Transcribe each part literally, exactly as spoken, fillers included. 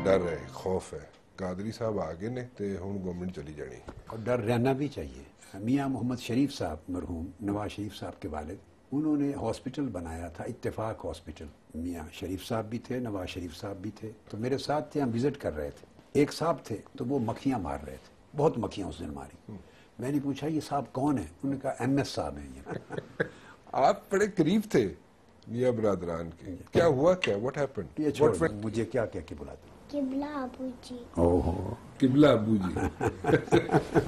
ڈر ہے, خوف ہے. قادری صاحب آگے نے تے ہوں گورنمنٹ چلی جانی, اور ڈر رہنا بھی چاہیے. میاں محمد شریف صاحب مرحوم نواز شریف صاحب کے والد, انہوں نے ہاسپٹل بنایا تھا, اتفاق ہاسپٹل. میاں شریف صاحب بھی تھے, نواز شریف صاحب بھی تھے, تو میرے ساتھ تھے, ہم وزٹ کر رہے تھے. ایک صاحب تھے تو وہ مکھیاں مار رہے تھے, بہت مکھیاں اس دن ماری. میں نے پوچھا یہ صاحب کون ہیں؟ انہوں نے کہا ایم ایس صاحب ہیں یہ. آپ بڑے قریب تھے میاں برادران کے, کیا ہوا, کیا واٹ ہیپنڈ؟ یہ چھوڑ مجھے کیا کیا کہ بلاتے قبلہ ابو جی. اوہ قبلہ ابو جی.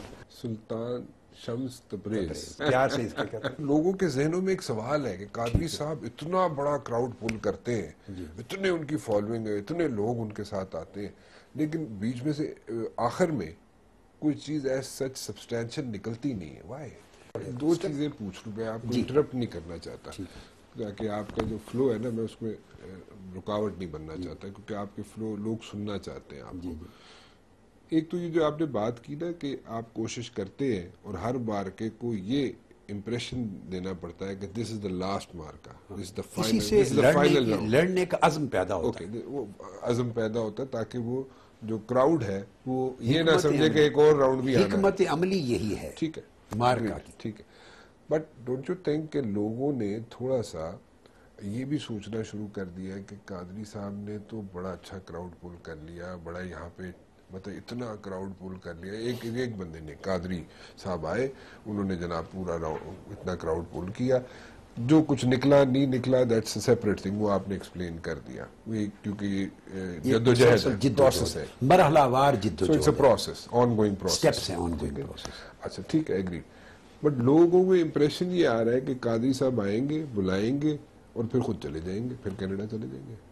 سلطان شمس تبریز, پیار سے اس کے کہتے ہیں. لوگوں کے ذہنوں میں ایک سوال ہے کہ قادری صاحب اتنا بڑا کراؤڈ پول کرتے ہیں, اتنے ان کی فالوئنگ ہے, اتنے لوگ ان کے ساتھ آتے ہیں, لیکن بیچ میں سے آخر میں کوئی چیز ایس سچ سبسٹینشل نکلتی نہیں ہے. وائی؟ دو چیزیں پوچھ لوں, میں آپ کو انٹرپٹ نہیں کرنا چاہتا تاکہ آپ کا جو فلو ہے نا, میں اس میں رکاوٹ نہیں بننا چاہتا, کیونکہ آپ کے فلو لوگ سننا چاہتے ہیں آپ کو. ایک تو یہ جو آپ نے بات کی نا کہ آپ کوشش کرتے ہیں اور ہر مارکے کو یہ امپریشن دینا پڑتا ہے کہ دس از دا لاسٹ مارکا, this is the final, this is the final round. لڑنے کا عزم پیدا ہوتا ہے, وہ عزم پیدا ہوتا ہے تاکہ وہ جو کراؤڈ ہے وہ یہ نہ سمجھے کہ ایک اور راؤنڈ بھی آنا ہے. حکمت عملی یہی ہے, ٹھیک ہے, مارکا کی. ٹھیک ہے, بٹ ڈونٹ یو تھنک کہ لوگوں نے تھوڑا سا یہ بھی سوچنا شروع کر دیا ہے کہ قادری صاحب نے تو بڑا اچھا کراؤڈ پول کر لیا, بڑا یہاں پہ مطلب اتنا کراؤڈ پول کر لیا, ایک ایک بندے نے, قادری صاحب آئے, انہوں نے جناب پورا اتنا کراؤڈ پول کیا, جو کچھ نکلا نہیں نکلا دیٹس اے سیپریٹ تھنگ, وہ آپ نے ایکسپلین کر دیا, کیونکہ یہ جدوجہد ہے, پروسیس ہے, مرحلہ وار جدوجہد, so it's a process, ongoing process, steps ہیں, آن گوئنگ پروسیس. اچھا ٹھیک ہے, ایگری. بٹ لوگوں کو امپریشن یہ آ رہا ہے کہ قادری صاحب آئیں گے, بلائیں گے اور پھر خود چلے جائیں گے, پھر کینیڈا چلے جائیں گے.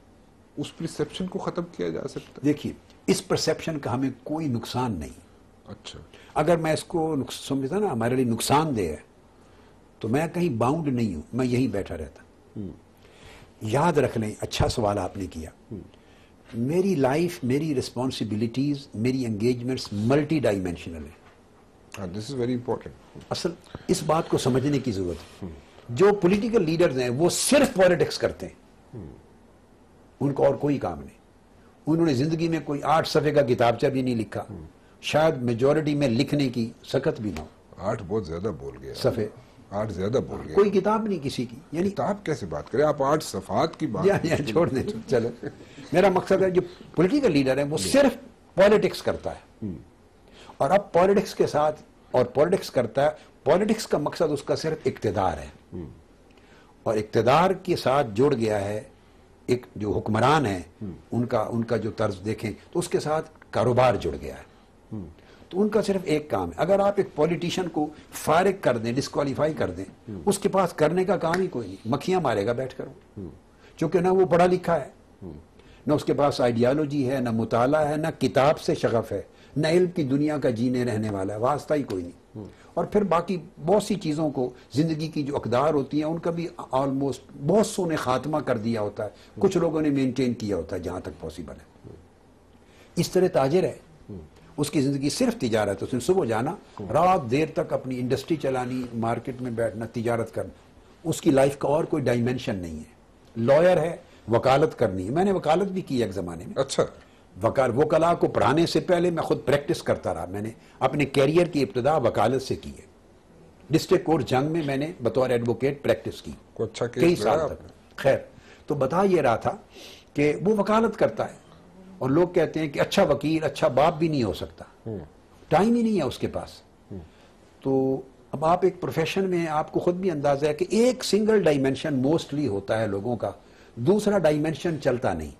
اس پرسیپشن کو ختم کیا جا سکتا ہے؟ دیکھیے اس پرسیپشن کا ہمیں کوئی نقصان نہیں. اچھا, اگر میں اس کو سمجھتا نا ہمارے لیے نقصان دہ ہے تو میں کہیں باؤنڈ نہیں ہوں, میں یہیں بیٹھا رہتا. یاد رکھ لیں, اچھا سوال آپ نے کیا. میری لائف, میری رسپانسبلٹیز, میری انگیجمنٹس ملٹی ڈائمینشنل ہیں. This is very important. اصل اس بات کو سمجھنے کی ضرورت ہے. جو پولیٹیکل لیڈرز ہیں وہ صرف پالیٹکس کرتے ہیں, ان کو اور کوئی کام نہیں. انہوں نے زندگی میں کوئی آٹھ صفحے کا کتابچہ بھی نہیں لکھا, شاید میجورٹی میں لکھنے کی سکت بھی نہ ہو. آٹھ بہت زیادہ بول گیا, صفحے آٹھ زیادہ بول گیا. کوئی کتاب نہیں کسی کی, یعنی کتاب کیسے بات کریں آپ, آٹھ صفحات کی بات چھوڑ دیں. چلو, میرا مقصد ہے جو پولیٹیکل لیڈر ہے وہ صرف پالیٹکس کرتا ہے, اور اب پالیٹکس کے ساتھ, اور پالیٹکس کرتا ہے, پالیٹکس کا مقصد اس کا صرف اقتدار ہے, اور اقتدار کے ساتھ جڑ گیا ہے ایک جو حکمران ہے, ان کا ان کا جو طرز دیکھیں تو اس کے ساتھ کاروبار جڑ گیا ہے. تو ان کا صرف ایک کام ہے. اگر آپ ایک پولیٹیشین کو فارغ کر دیں, ڈسکوالیفائی کر دیں, اس کے پاس کرنے کا کام ہی کوئی نہیں, مکھیاں مارے گا بیٹھ کر, چونکہ نہ وہ پڑھا لکھا ہے, نہ اس کے پاس آئیڈیالوجی ہے, نہ مطالعہ ہے, نہ کتاب سے شغف ہے, نہ علم کی دنیا کا جینے رہنے والا ہے, واسطہ ہی کوئی نہیں. اور پھر باقی بہت سی چیزوں کو, زندگی کی جو اقدار ہوتی ہیں ان کا بھی آلموسٹ بہت سو نے خاتمہ کر دیا ہوتا ہے, کچھ لوگوں نے مینٹین کیا ہوتا ہے جہاں تک پاسبل ہے. اس طرح تاجر ہے, اس کی زندگی صرف تجارت ہے, اس نے صبح جانا, رات دیر تک اپنی انڈسٹری چلانی, مارکیٹ میں بیٹھنا, تجارت کرنا, اس کی لائف کا اور کوئی ڈائمینشن نہیں ہے. لائر ہے, وکالت کرنی ہے, میں نے وکالت بھی کی ایک زمانے میں. اچھا, وکال وکلا کو پڑھانے سے پہلے میں خود پریکٹس کرتا رہا. میں نے اپنے کیریئر کی ابتدا وکالت سے کی ہے. ڈسٹرکٹ کورٹ جنگ میں میں نے بطور ایڈوکیٹ پریکٹس کی کئی سال تک. خیر, تو بتا یہ رہا تھا کہ وہ وکالت کرتا ہے, اور لوگ کہتے ہیں کہ اچھا وکیل, اچھا باپ بھی نہیں ہو سکتا, ٹائم ہی نہیں ہے اس کے پاس. تو اب آپ ایک پروفیشن میں, آپ کو خود بھی اندازہ ہے کہ ایک سنگل ڈائمینشن موسٹلی ہوتا ہے لوگوں کا, دوسرا ڈائمینشن چلتا نہیں.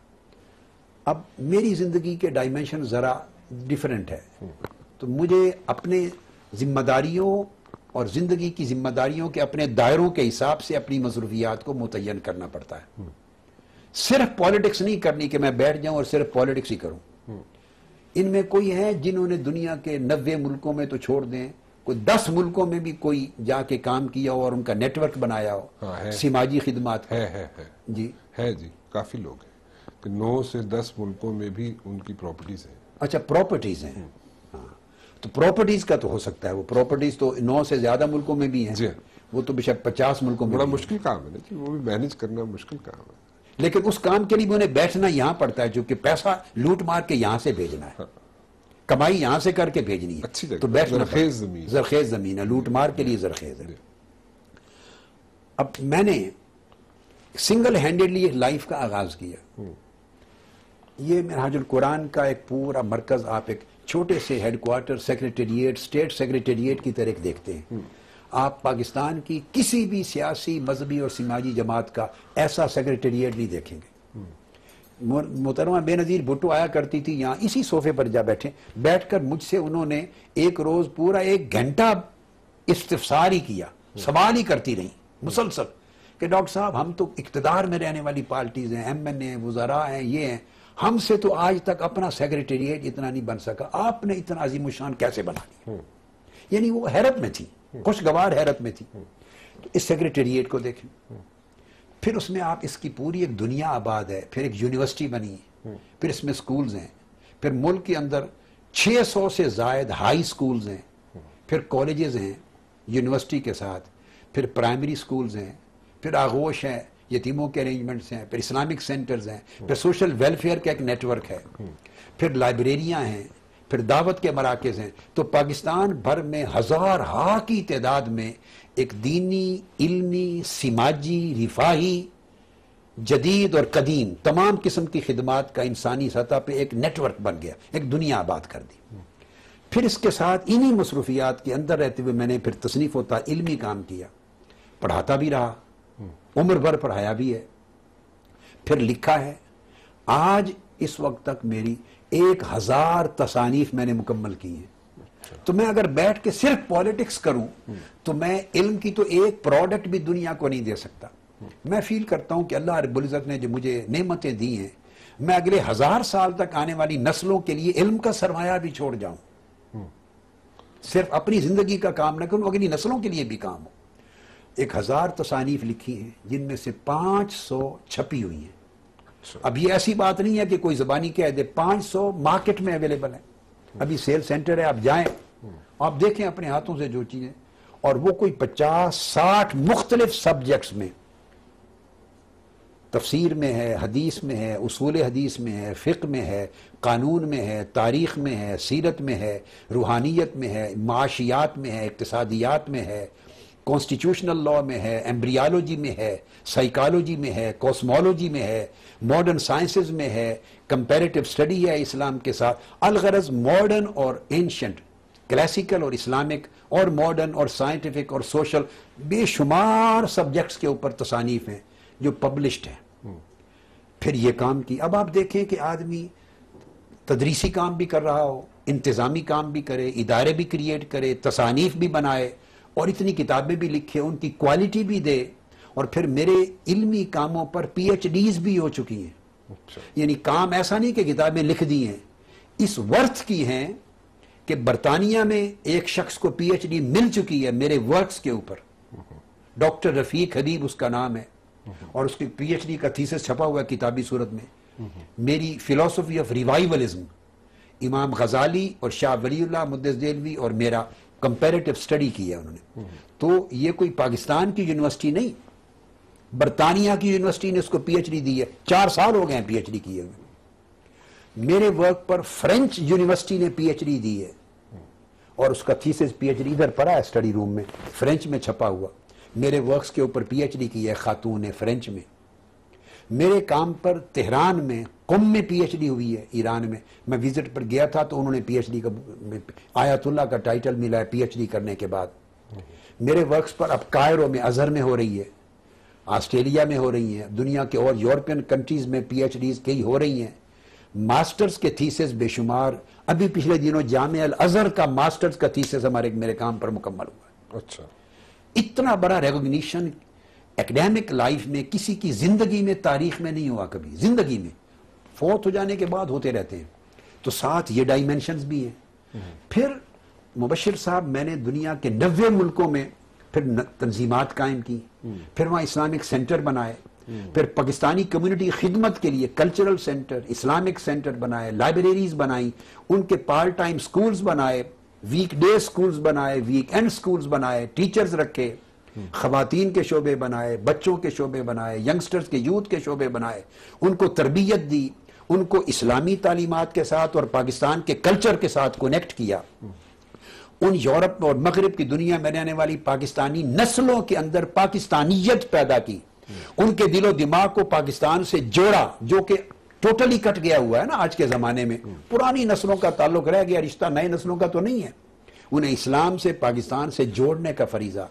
اب میری زندگی کے ڈائمینشن ذرا ڈیفرنٹ ہے, تو مجھے اپنے ذمہ داریوں اور زندگی کی ذمہ داریوں کے اپنے دائروں کے حساب سے اپنی مصروفیات کو متعین کرنا پڑتا ہے. صرف پالیٹکس نہیں کرنی کہ میں بیٹھ جاؤں اور صرف پالیٹکس ہی کروں. ان میں کوئی ہے جنہوں نے دنیا کے نوے ملکوں میں تو چھوڑ دیں, کوئی دس ملکوں میں بھی کوئی جا کے کام کیا ہو اور ان کا نیٹ ورک بنایا ہو, سماجی خدمات ہے ہے ہے جی ہے جی کافی لوگ ہیں کہ نو سے دس ملکوں میں بھی ان کی پراپرٹیز ہیں. اچھا, پراپرٹیز ہیں, ہاں, تو پراپرٹیز کا تو ہو سکتا ہے, وہ پراپرٹیز تو نو سے زیادہ ملکوں میں بھی ہیں, وہ تو بے شک پچاس ملکوں میں. بڑا مشکل کام ہے نا, وہ بھی مینج کرنا مشکل کام ہے. لیکن اس کام کے لیے بھی انہیں بیٹھنا یہاں پڑتا ہے، جو کہ پیسہ لوٹ مار کے یہاں سے بھیجنا ہے، کمائی یہاں سے کر کے بھیجنی ہے، تو بیٹھنا زرخیز زمین زرخیز زمین ہے، لوٹ مار کے لیے زرخیز ہے۔ اب میں نے سنگل ہینڈیڈلی لائف کا آغاز کیا۔ یہ منہاج القرآن کا ایک پورا مرکز آپ ایک چھوٹے سے headquarter secretariat state secretariat کی طرح دیکھتے ہیں۔ آپ پاکستان کی کسی بھی سیاسی مذہبی اور سماجی جماعت کا ایسا سیکریٹریٹ نہیں دیکھیں گے۔ محترمہ بے نظیر بھٹو آیا کرتی تھی یہاں، اسی صوفے پر جا بیٹھے، بیٹھ کر مجھ سے انہوں نے ایک روز پورا ایک گھنٹہ استفسار ہی کیا، سوال ہی کرتی رہی مسلسل کہ ڈاکٹر صاحب ہم تو اقتدار میں رہنے والی پارٹیز ہیں، ایم این اے وزراء ہیں، یہ ہیں، ہم سے تو آج تک اپنا سیکریٹریٹ اتنا نہیں بن سکا، آپ نے اتنا عظیم الشان کیسے بنا لیا؟ یعنی وہ حیرت میں تھی، خوشگوار حیرت میں تھی۔ تو اس سیکریٹریٹ کو دیکھیں، پھر اس میں آپ اس کی پوری ایک دنیا آباد ہے، پھر ایک یونیورسٹی بنی ہے، پھر اس میں سکولز ہیں، پھر ملک کے اندر چھ سو سے زائد ہائی سکولز ہیں، پھر کالجز ہیں یونیورسٹی کے ساتھ، پھر پرائمری سکولز ہیں، پھر آغوش ہیں، یتیموں کے ارینجمنٹس ہیں، پھر اسلامک سینٹرز ہیں، پھر سوشل ویلفیئر کا ایک نیٹ ورک ہے، پھر لائبریریاں ہیں، پھر دعوت کے مراکز ہیں۔ تو پاکستان بھر میں ہزار ہا کی تعداد میں ایک دینی، علمی، سماجی، رفاہی، جدید اور قدیم تمام قسم کی خدمات کا انسانی سطح پہ ایک نیٹ ورک بن گیا، ایک دنیا آباد کر دی۔ پھر اس کے ساتھ انہی مصروفیات کے اندر رہتے ہوئے میں نے پھر تصنیف ہوتا علمی کام کیا، پڑھاتا بھی رہا، عمر بھر پڑھایا بھی ہے، پھر لکھا ہے۔ آج اس وقت تک میری ایک ہزار تصانیف میں نے مکمل کی ہیں۔ تو میں اگر بیٹھ کے صرف پالیٹکس کروں تو میں علم کی تو ایک پروڈکٹ بھی دنیا کو نہیں دے سکتا۔ میں فیل کرتا ہوں کہ اللہ رب العزت نے جو مجھے نعمتیں دی ہیں، میں اگلے ہزار سال تک آنے والی نسلوں کے لیے علم کا سرمایہ بھی چھوڑ جاؤں، صرف اپنی زندگی کا کام نہ کروں، اگلی نسلوں کے لیے بھی کام ہو۔ ایک ہزار تصانیف لکھی ہیں جن میں سے پانچ سو چھپی ہوئی ہیں۔ اب یہ ایسی بات نہیں ہے کہ کوئی زبانی کہہ دے، پانچ سو مارکیٹ میں اویلیبل ہیں، ابھی سیل سینٹر ہے، آپ جائیں، آپ دیکھیں اپنے ہاتھوں سے جو چیزیں، اور وہ کوئی پچاس ساٹھ مختلف سبجیکٹس میں، تفسیر میں ہے، حدیث میں ہے، اصول حدیث میں ہے، فقہ میں ہے، قانون میں ہے، تاریخ میں ہے، سیرت میں ہے، روحانیت میں ہے، معاشیات میں ہے، اقتصادیات میں ہے، کانسٹیٹیوشنل لاء میں ہے، ایمبریالوجی میں ہے، سائیکالوجی میں ہے، کوسمولوجی میں ہے، ماڈرن سائنسز میں ہے، کمپیریٹیو سٹڈی ہے اسلام کے ساتھ۔ الغرض ماڈرن اور اینشنٹ، کلاسیکل اور اسلامک اور ماڈرن اور سائنٹیفک اور سوشل، بے شمار سبجیکٹس کے اوپر تصانیف ہیں جو پبلشڈ ہیں۔ پھر یہ کام کی، اب آپ دیکھیں کہ آدمی تدریسی کام بھی کر رہا ہو، انتظامی کام بھی کرے، ادارے بھی کریٹ کرے، تصانیف بھی بنائے، اور اتنی کتابیں بھی لکھے، ان کی کوالٹی بھی دے، اور پھر میرے علمی کاموں پر پی ایچ ڈیز بھی ہو چکی ہیں۔ یعنی کام ایسا نہیں کہ کتابیں لکھ دی ہیں، اس ورتھ کی ہیں کہ برطانیہ میں ایک شخص کو پی ایچ ڈی مل چکی ہے میرے ورکس کے اوپر، ڈاکٹر رفیق حبیب اس کا نام ہے، اور اس کی پی ایچ ڈی کا تھیسس چھپا ہوا ہے کتابی صورت میں۔ میری فلسفی آف ریوائولزم، امام غزالی اور شاہ ولی اللہ مقدس دہلوی اور میرا کمپیریٹیو سٹڈی کی ہے انہوں نے۔ تو یہ کوئی پاکستان کی یونیورسٹی نہیں، برطانیہ کی یونیورسٹی نے اس کو پی ایچ ڈی دی ہے، چار سال ہو گئے ہیں پی ایچ ڈی کیے ہوئے۔ میرے ورک پر فرینچ یونیورسٹی نے پی ایچ ڈی دی ہے، اور اس کا تھیسس پی ایچ ڈی ادھر پڑا ہے سٹڈی روم میں، فرینچ میں چھپا ہوا۔ میرے ورکس کے اوپر پی ایچ ڈی کی ہے خاتون نے فرینچ میں۔ میرے کام پر تہران میں قم میں پی ایچ ڈی ہوئی ہے، ایران میں۔ میں وزٹ پر گیا تھا تو انہوں نے پی ایچ ڈی کا آیت اللہ کا ٹائٹل ملا ہے پی ایچ ڈی کرنے کے بعد۔ میرے ورکس پر اب کائرو میں، ازہر میں ہو رہی ہے، آسٹریلیا میں ہو رہی ہیں، دنیا کے اور یورپین کنٹریز میں پی ایچ ڈیز کئی ہو رہی ہیں۔ ماسٹرز کے تھیسس بے شمار، ابھی پچھلے دنوں جامعہ الازہر کا ماسٹرز کا تھیسس ہمارے میرے کام پر مکمل ہوا ہے۔ اچھا، اتنا بڑا ریکگنیشن ایکڈیمک لائف میں کسی کی زندگی میں، تاریخ میں نہیں ہوا کبھی، زندگی میں، فوت ہو جانے کے بعد ہوتے رہتے ہیں۔ تو ساتھ یہ ڈائمینشنز بھی ہیں۔ پھر مبشر صاحب میں نے دنیا کے نوے ملکوں میں پھر تنظیمات قائم کی، پھر وہاں اسلامک سینٹر بنائے، پھر پاکستانی کمیونٹی خدمت کے لیے کلچرل سینٹر، اسلامک سینٹر بنائے، لائبریریز بنائیں، ان کے پارٹ ٹائم سکولز بنائے، ویک ڈے سکولز بنائے، ویک اینڈ سکولز بنائے، ٹیچرز رکھے، خواتین کے شعبے بنائے، بچوں کے شعبے بنائے، ینگسٹرز کے یوتھ کے شعبے بنائے، ان کو تربیت دی، ان کو اسلامی تعلیمات کے ساتھ اور پاکستان کے کلچر کے ساتھ کنیکٹ کیا، ان یورپ اور مغرب کی دنیا میں رہنے والی پاکستانی نسلوں کے اندر پاکستانیت پیدا کی، ان کے دل و دماغ کو پاکستان سے جوڑا، جو کہ ٹوٹلی کٹ گیا ہوا ہے نا آج کے زمانے میں، پرانی نسلوں کا تعلق رہ گیا، رشتہ نئے نسلوں کا تو نہیں ہے، انہیں اسلام سے پاکستان سے جوڑنے کا فریضہ،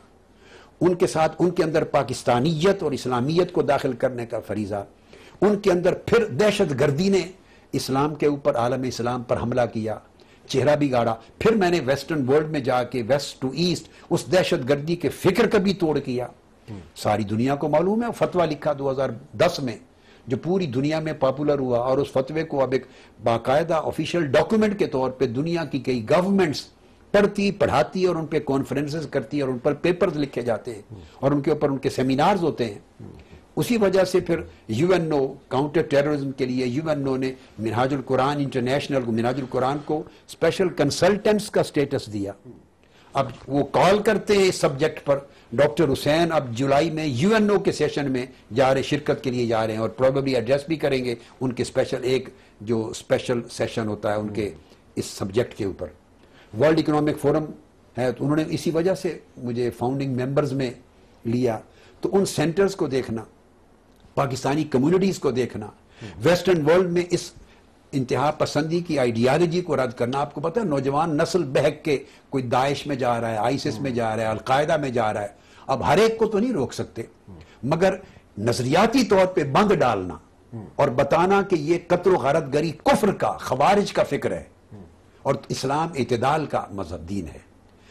ان کے ساتھ ان کے اندر پاکستانیت اور اسلامیت کو داخل کرنے کا فریضہ، ان کے اندر پھر دہشت گردی نے اسلام کے اوپر، عالم اسلام پر حملہ کیا، چہرہ بھی گاڑا، پھر میں نے ویسٹرن ورلڈ میں جا کے ویسٹ ٹو ایسٹ اس دہشت گردی کے فکر کا بھی توڑ کیا۔ ساری دنیا کو معلوم ہے، فتویٰ لکھا دو ہزار دس میں جو پوری دنیا میں پاپولر ہوا، اور اس فتوے کو اب ایک باقاعدہ آفیشیل ڈاکومنٹ کے طور پہ دنیا کی کئی گورنمنٹس پڑھتی، پڑھاتی، اور ان پہ کانفرنسز کرتی، اور ان پر پیپرز لکھے جاتے ہیں، اور ان کے اوپر ان کے سیمینارز ہوتے ہیں۔ اسی وجہ سے پھر U N O counter terrorism کے لیے یو این او نے منہاج القرآن انٹرنیشنل کو، منہاج القرآن کو اسپیشل کنسلٹنٹس کا سٹیٹس دیا۔ اب وہ کال کرتے ہیں اس سبجیکٹ پر، ڈاکٹر حسین اب جولائی میں یو این او کے سیشن میں جا رہے، شرکت کے لیے جا رہے ہیں، اور پروبیبلی ایڈریس بھی کریں گے ان کے اسپیشل ایک جو اسپیشل سیشن ہوتا ہے ان کے اس سبجیکٹ کے اوپر۔ ورلڈ اکنامک فورم ہے تو انہوں نے اسی وجہ سے مجھے فاؤنڈنگ ممبرز میں لیا، تو ان سینٹرز کو دیکھنا، پاکستانی کمیونٹیز کو دیکھنا، ویسٹرن ورلڈ میں اس انتہا پسندی کی آئیڈیالوجی کو رد کرنا۔ آپ کو پتہ ہے نوجوان نسل بہک کے کوئی داعش میں جا رہا ہے، آئیسس میں جا رہا ہے، القاعدہ میں جا رہا ہے، اب ہر ایک کو تو نہیں روک سکتے، مگر نظریاتی طور پہ بند ڈالنا اور بتانا کہ یہ قتل و غارت گری کفر کا، خوارج کا فکر ہے، اور اسلام اعتدال کا مذہب، دین ہے،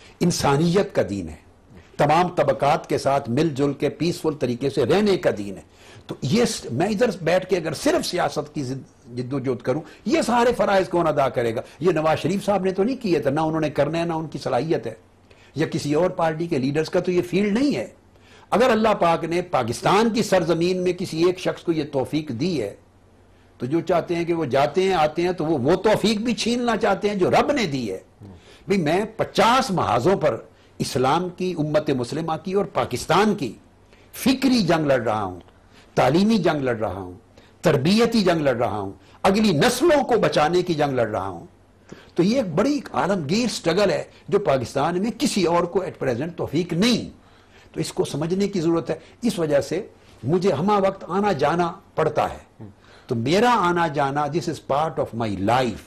انسانیت کا دین ہے، تمام طبقات کے ساتھ مل جل کے پیسفل طریقے سے رہنے کا دین ہے۔ تو یہ میں ادھر بیٹھ کے اگر صرف سیاست کی جد و جہد کروں، یہ سارے فرائض کون ادا کرے گا؟ یہ نواز شریف صاحب نے تو نہیں کیے تھے، نہ انہوں نے کرنے، نہ ان کی صلاحیت ہے، یا کسی اور پارٹی کے لیڈرز کا تو یہ فیلڈ نہیں ہے۔ اگر اللہ پاک نے پاکستان کی سرزمین میں کسی ایک شخص کو یہ توفیق دی ہے، تو جو چاہتے ہیں کہ وہ جاتے ہیں آتے ہیں، تو وہ وہ توفیق بھی چھیننا چاہتے ہیں جو رب نے دی ہے۔ بھئی میں پچاس محاذوں پر اسلام کی، امت مسلمہ کی اور پاکستان کی فکری جنگ لڑ رہا ہوں، تعلیمی جنگ لڑ رہا ہوں، تربیتی جنگ لڑ رہا ہوں، اگلی نسلوں کو بچانے کی جنگ لڑ رہا ہوں۔ تو یہ ایک بڑی عالمگیر سٹرگل ہے جو پاکستان میں کسی اور کو ایٹ پریزنٹ توفیق نہیں، تو اس کو سمجھنے کی ضرورت ہے۔ اس وجہ سے مجھے ہمہ وقت آنا جانا پڑتا ہے، تو میرا آنا جانا this is part of my life.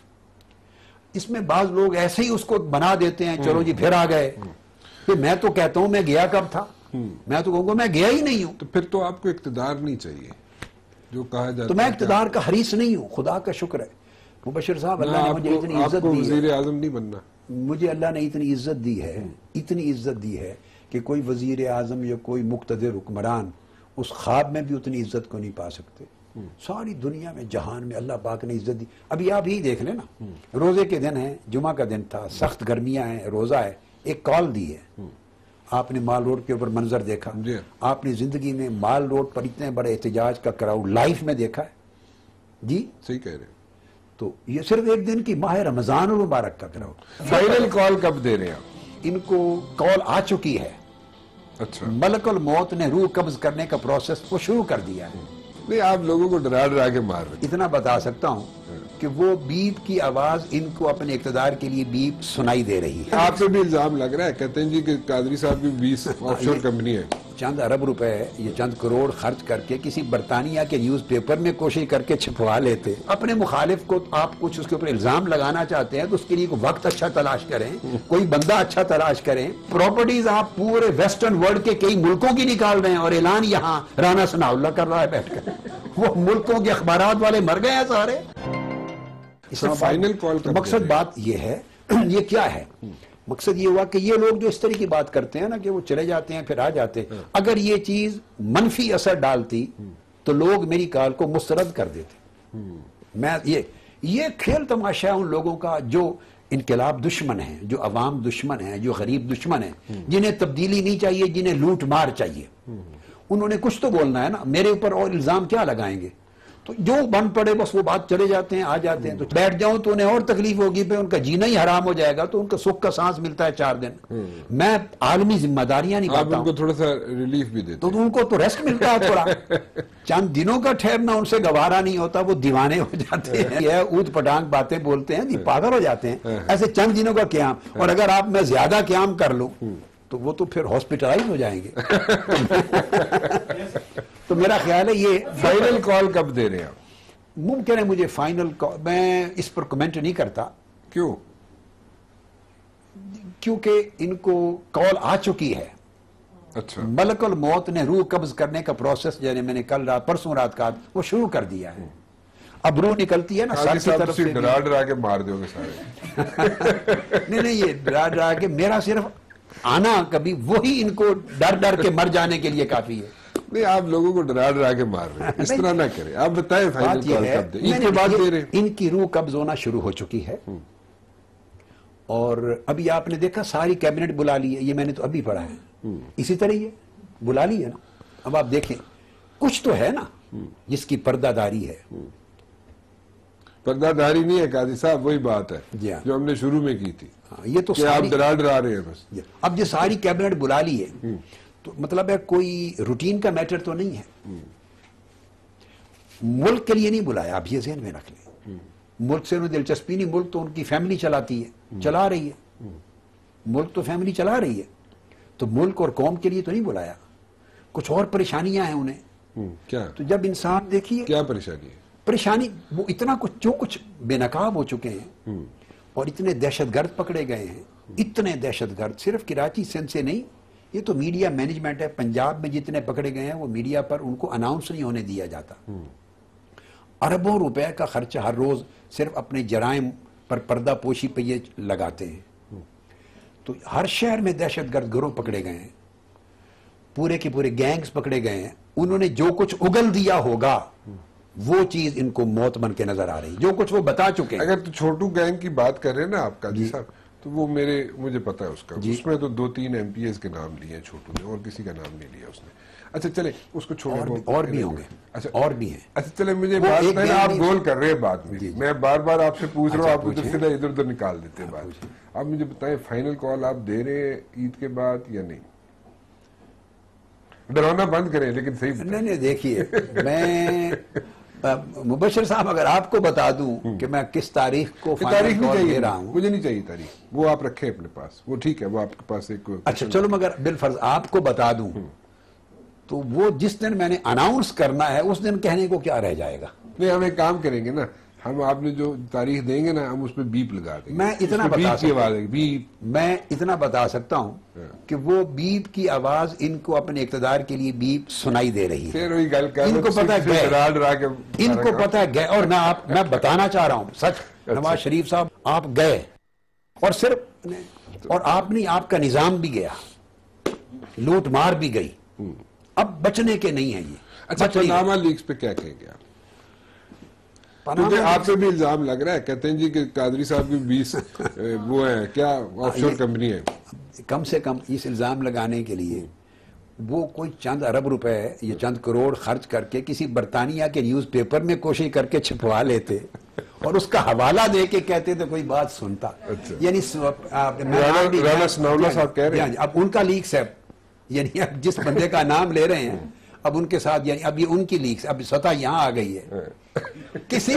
اس میں بعض لوگ ایسے ہی اس کو بنا دیتے ہیں، چلو جی پھر آ گئے، کہ میں تو کہتا ہوں میں گیا کب تھا، میں تو کہوں گا میں گیا ہی نہیں ہوں۔ تو پھر تو آپ کو اقتدار نہیں چاہیے جو کہا جاتا ہے، تو میں اقتدار کا حریص نہیں ہوں، خدا کا شکر ہے مبشر صاحب، اللہ نے مجھے اتنی عزت دی ہے، وزیر اعظم نہیں بننا، مجھے اللہ نے اتنی عزت دی ہے، اتنی عزت دی ہے کہ کوئی وزیر اعظم یا کوئی مقتدر حکمران اس خواب میں بھی اتنی عزت کو نہیں پا سکتے۔ ساری دنیا میں، جہان میں اللہ پاک نے عزت دی۔ ابھی آپ ہی دیکھ لیں نا، روزے کے دن ہے، جمعہ کا دن تھا، سخت گرمیاں ہیں، روزہ ہے، ایک کال دی ہے، آپ نے مال روڈ کے اوپر منظر دیکھا، آپ نے زندگی میں مال روڈ پر اتنے بڑے احتجاج کا کراؤڈ لائف میں دیکھا ہے؟ جی صحیح کہہ رہے ہیں۔ تو یہ صرف ایک دن کی ماہ رمضان المبارک کا کراؤڈ۔ فائنل کال کب دے رہے ہیں آپ؟ ان کو کال آ چکی ہے، اچھا، ملک الموت نے روح قبض کرنے کا پروسیس وہ شروع کر دیا ہے۔ نہیں آپ لوگوں کو ڈرا ڈرا کے مار رہے ہیں۔ اتنا بتا سکتا ہوں کہ وہ بیپ کی آواز ان کو اپنے اقتدار کے لیے بیپ سنائی دے رہی ہے۔ آپ سے بھی الزام لگ رہا ہے، کہتے ہیں جی کہ قادری صاحب کی بیس آف شور کمپنی ہے، چند ارب روپے یہ چند کروڑ خرچ کر کے کسی برطانیہ کے نیوز پیپر میں کوشش کر کے چھپوا لیتے۔ اپنے مخالف کو آپ کچھ اس کے اوپر الزام لگانا چاہتے ہیں تو اس کے لیے وقت اچھا تلاش کریں، کوئی بندہ اچھا تلاش کریں۔ پراپرٹیز آپ پورے ویسٹرن ورلڈ کے کئی ملکوں کی نکال رہے ہیں، اور اعلان یہاں رانا ثناء اللہ کر رہا ہے بیٹھ کر۔ وہ ملکوں کے اخبارات والے مر گئے ہیں سارے۔ فائنل کال کا مقصد بات یہ ہے، یہ کیا ہے مقصد یہ ہوا کہ یہ لوگ جو اس طرح کی بات کرتے ہیں نا کہ وہ چلے جاتے ہیں پھر آ جاتے ہیں، اگر یہ چیز منفی اثر ڈالتی تو لوگ میری کال کو مسترد کر دیتے۔ میں یہ یہ کھیل تماشا ہے ان لوگوں کا جو انقلاب دشمن ہیں، جو عوام دشمن ہیں، جو غریب دشمن ہیں، جنہیں تبدیلی نہیں چاہیے، جنہیں لوٹ مار چاہیے۔ انہوں نے کچھ تو بولنا ہے نا، میرے اوپر اور الزام کیا لگائیں گے؟ تو جو بن پڑے بس وہ بات چلے جاتے ہیں، آ جاتے ہیں. تو بیٹھ جاؤں تو انہیں اور تکلیف ہوگی، پہ ان کا جینا ہی حرام ہو جائے گا. تو ان کا سکھ کا سانس ملتا ہے چار دن. میں عالمی ذمہ داریاں نہیں آپ پاتا ان کو تھوڑا سا ریلیف بھی دیتے تو ان کو تو ریسٹ ملتا ہے تھوڑا. چند دنوں کا ٹھہرنا ان سے گوارا نہیں ہوتا، وہ دیوانے ہو جاتے ہیں. یہ اوت پٹانگ باتیں بولتے ہیں، یہ پاگل ہو جاتے ہیں. ایسے چند دنوں کا قیام، اور اگر آپ میں زیادہ قیام کر لوں تو وہ تو پھر ہاسپٹلائز ہو جائیں گے. تو میرا خیال ہے یہ فائنل کال کب دے رہے ہیں آپ؟ ممکن ہے مجھے فائنل کال، میں اس پر کمنٹ نہیں کرتا. کیوں؟ کیونکہ ان کو کال آ چکی ہے. اچھا. ملک الموت نے روح قبض کرنے کا پروسیس جو میں نے کل رات پرسوں رات کا وہ شروع کر دیا ہے. اب روح نکلتی ہے نا سر کی طرف سے. ڈرا ڈرا کے مار دو گے سارے. نہیں نہیں، یہ ڈرا ڈرا کے میرا صرف آنا کبھی وہی ان کو ڈر ڈر کے مر جانے کے لیے کافی ہے. نہیں، آپ لوگوں کو ڈرا ڈرا کے مار رہے ہیں، اس طرح نہ کریں. آپ بتائیں فائنل کال کب دیں؟ عید کے بعد دے رہے ہیں. ان کی روح قبض ہونا شروع ہو چکی ہے، اور ابھی آپ نے دیکھا ساری کیبنٹ بلا لی ہے. یہ میں نے تو ابھی پڑھا ہے. اسی طرح یہ بلا لی ہے نا. اب آپ دیکھیں کچھ تو ہے نا جس کی پردہ داری ہے. پردہ داری نہیں ہے قاضی صاحب، وہی بات ہے جی ہاں. جو ہم نے شروع میں کی تھی. یہ تو کہ آپ ڈرا ڈرا رہے ہیں بس. اب یہ ساری کیبنٹ بلا لی ہے تو مطلب ہے کوئی روٹین کا میٹر تو نہیں ہے. ملک کے لیے نہیں بلایا، آپ یہ ذہن میں رکھ لیں. ملک سے انہیں دلچسپی نہیں، ملک تو ان کی فیملی چلاتی ہے، چلا رہی ہے. ملک تو فیملی چلا رہی ہے، تو ملک اور قوم کے لیے تو نہیں بلایا. کچھ اور پریشانیاں ہیں انہیں. کیا؟ تو جب انسان دیکھیے کیا پریشانی ہے؟ پریشانی وہ اتنا کچھ جو کچھ بے نقاب ہو چکے ہیں، اور اتنے دہشت گرد پکڑے گئے ہیں. اتنے دہشت گرد صرف کراچی سندھ سے نہیں، یہ تو میڈیا مینجمنٹ ہے. پنجاب میں جتنے پکڑے گئے ہیں وہ میڈیا پر ان کو اناؤنس نہیں ہونے دیا جاتا. اربوں روپے کا خرچہ ہر روز صرف اپنے جرائم پر پردہ پوشی پہ یہ لگاتے ہیں. تو ہر شہر میں دہشت گرد گروہ پکڑے گئے ہیں، پورے کے پورے گینگز پکڑے گئے ہیں. انہوں نے جو کچھ اگل دیا ہوگا وہ چیز ان کو موت بن کے نظر آ رہی، جو کچھ وہ بتا چکے ہیں. اگر تو چھوٹو گینگ کی بات کر رہے ہیں نا آپ قاضی صاحب، تو وہ میرے مجھے پتا ہے اس کا. اس میں تو دو تین ایم پی ایس کے نام لیے ہیں چھوٹو نے، اور کسی کا نام نہیں لیا اس نے. اچھا چلے اس کو چھوڑیں. اور بھی ہوں گے. اچھا اور بھی ہیں. اچھا چلے مجھے بات ہے نا، آپ گول کر رہے ہیں بات میں. میں بار بار آپ سے پوچھ رہا ہوں، آپ مجھے سیدھا ادھر ادھر نکال دیتے ہیں بات. آپ مجھے بتائیں فائنل کال آپ دے رہے ہیں عید کے بعد یا نہیں؟ ڈرانا بند کریں لیکن صحیح بتائیں. نہیں نہیں، دیکھیے میں مبشر صاحب اگر آپ کو بتا دوں کہ میں کس تاریخ کو تاریخ نہیں دے چاہیے رہا ہوں. مجھے نہیں چاہیے تاریخ، وہ آپ رکھیں اپنے پاس، وہ ٹھیک ہے، وہ آپ کے پاس ایک. اچھا چلو، مگر بالفرض آپ کو بتا دوں تو وہ جس دن میں نے اناؤنس کرنا ہے اس دن کہنے کو کیا رہ جائے گا؟ نہیں، ہم ایک کام کریں گے نا، ہم آپ نے جو تاریخ دیں گے نا ہم اس پہ بیپ لگا دیں گے. میں اتنا بتا سکتا ہوں بیپ میں اتنا بتا سکتا ہوں کہ وہ بیپ کی آواز ان کو اپنے اقتدار کے لیے بیپ سنائی دے رہی ہے. پھر وہی گل کر ان کو پتا ہے گئے، ان کو پتا ہے گئے. اور میں آپ میں بتانا چاہ رہا ہوں سچ، نواز شریف صاحب آپ گئے، اور صرف اور آپ نہیں، آپ کا نظام بھی گیا، لوٹ مار بھی گئی. اب بچنے کے نہیں ہیں یہ. اچھا پاناما لیکس پہ کیا کہیں گے آپ؟ کیونکہ آپ سے بھی الزام لگ رہا ہے، کہتے ہیں جی کہ قادری صاحب کی بیس وہ ہیں کیا آف شور کمپنی ہے. کم سے کم اس الزام لگانے کے لیے وہ کوئی چند ارب روپے یا چند کروڑ خرچ کر کے کسی برطانیہ کے نیوز پیپر میں کوشش کر کے چھپوا لیتے اور اس کا حوالہ دے کے کہتے تو کوئی بات سنتا. یعنی رانا ثناءاللہ صاحب کہہ رہے ہیں اب ان کا لیکس ہے، یعنی اب جس بندے کا نام لے رہے ہیں اب ان کے ساتھ، یعنی اب یہ ان کی لیکس، اب سطح یہاں آ گئی ہے. کسی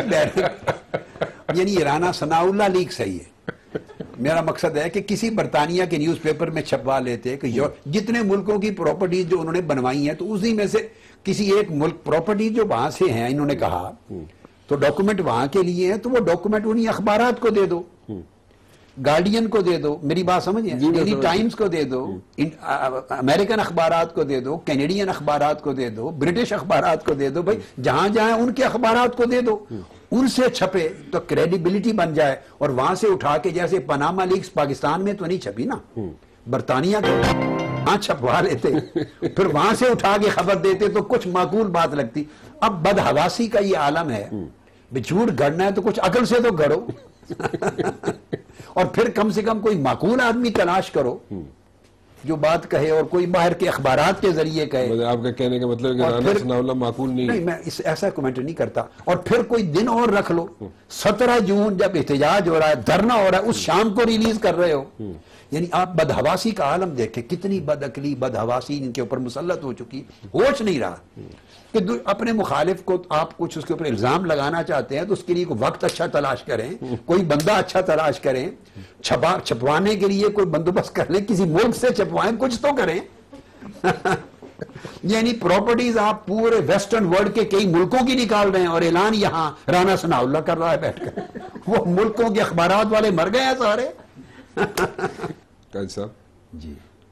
یعنی رانا ثناءاللہ لیکس ہے. یہ میرا مقصد ہے کہ کسی برطانیہ کے نیوز پیپر میں چھپوا لیتے کہ جتنے ملکوں کی پراپرٹیز جو انہوں نے بنوائی ہیں تو اسی میں سے کسی ایک ملک پراپرٹی جو وہاں سے ہیں انہوں نے کہا تو ڈاکومنٹ وہاں کے لیے ہیں، تو وہ ڈاکومنٹ انہی اخبارات کو دے دو، گارڈین کو دے دو، میری بات سمجھیں، ڈیلی ٹائمز کو دے دو، امریکن اخبارات کو دے دو، کینیڈین اخبارات کو دے دو، برٹش اخبارات کو دے دو. بھائی جہاں جہاں ان کے اخبارات کو دے دو، ان سے چھپے تو کریڈیبلٹی بن جائے. اور وہاں سے اٹھا کے جیسے پاناما لیکس پاکستان میں تو نہیں چھپی نا، برطانیہ کے وہاں چھپوا لیتے، پھر وہاں سے اٹھا کے خبر دیتے تو کچھ معقول بات لگتی. اب بدحواسی کا یہ عالم ہے، جھوٹ گھڑنا ہے تو کچھ عقل سے تو گھڑو اور پھر کم سے کم کوئی معقول آدمی تلاش کرو جو بات کہے اور کوئی باہر کے اخبارات کے ذریعے کہے. آپ کا کہنے کا مطلب ہے کہ رانا ثناء اللہ معقول نہیں ہے. نہیں، میں اس ایسا کمنٹ نہیں کرتا. اور پھر کوئی دن اور رکھ لو، سترہ جون جب احتجاج ہو رہا ہے، دھرنا ہو رہا ہے، اس شام کو ریلیز کر رہے ہو. یعنی آپ بدحواسی کا عالم دیکھیں، کتنی بد عقلی بدحواسی ان کے اوپر مسلط ہو چکی، ہوش نہیں رہا کہ اپنے مخالف کو آپ کچھ اس کے اوپر الزام لگانا چاہتے ہیں تو اس کے لیے کوئی وقت اچھا تلاش کریں، کوئی بندہ اچھا تلاش کریں، چھپا چھپوانے کے لیے کوئی بندوبست کر لیں، کسی ملک سے چھپوائیں، کچھ تو کریں. یعنی پراپرٹیز آپ پورے ویسٹرن ورلڈ کے کئی ملکوں کی نکال رہے ہیں اور اعلان یہاں رانا ثناء اللہ کر رہا ہے بیٹھ کر. وہ ملکوں کے اخبارات والے مر گئے ہیں سارے. قائد صاحب جی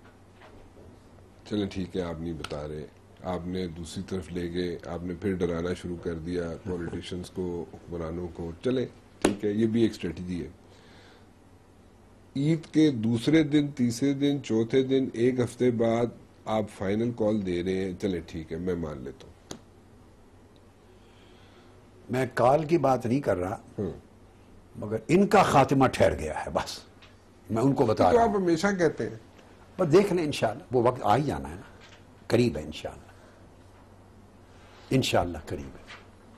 چلیں ٹھیک ہے، آپ نہیں بتا رہے، آپ نے دوسری طرف لے گئے، آپ نے پھر ڈرانا شروع کر دیا پولیٹیشنز کو، حکمرانوں کو. چلیں ٹھیک ہے، یہ بھی ایک اسٹریٹجی ہے. عید کے دوسرے دن، تیسرے دن، چوتھے دن، ایک ہفتے بعد آپ فائنل کال دے رہے ہیں. چلیں ٹھیک ہے، میں مان لیتا ہوں. میں کال کی بات نہیں کر رہا، مگر ان کا خاتمہ ٹھہر گیا ہے، بس میں ان کو بتا تو رہا آپ ہوں. ہمیشہ کہتے ہیں. بس دیکھ لیں انشاءاللہ، وہ وقت آ ہی جانا ہے نا، قریب ہے انشاءاللہ، انشاءاللہ قریب ہے.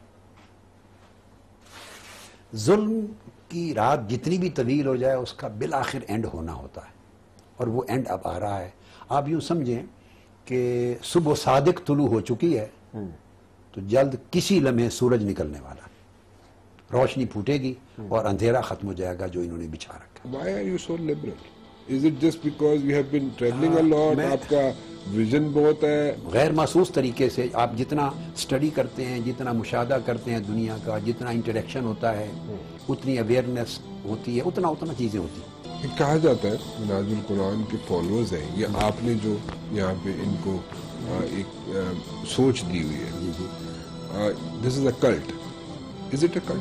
ظلم کی رات جتنی بھی طویل ہو جائے، اس کا بالآخر اینڈ ہونا ہوتا ہے، اور وہ اینڈ اب آ رہا ہے. آپ یوں سمجھیں کہ صبح صادق طلوع ہو چکی ہے، تو جلد کسی لمحے سورج نکلنے والا، روشنی پھوٹے گی اور اندھیرا ختم ہو جائے گا جو انہوں نے بچھا رکھا. Why are you so liberal? Is it just because you have been traveling a lot? آپ کا ویژن بہت ہے. غیر محسوس طریقے سے آپ جتنا اسٹڈی کرتے ہیں، جتنا مشاہدہ کرتے ہیں دنیا کا، جتنا انٹریکشن ہوتا ہے، اتنی اویئرنیس ہوتی ہے، اتنا اتنا چیزیں ہوتی ہیں. کہا جاتا ہے مناظر القرآن کے فالوورز ہیں، یہ آپ نے جو یہاں پہ ان کو ایک سوچ دی ہوئی ہے، this is a cult. Is it a cult?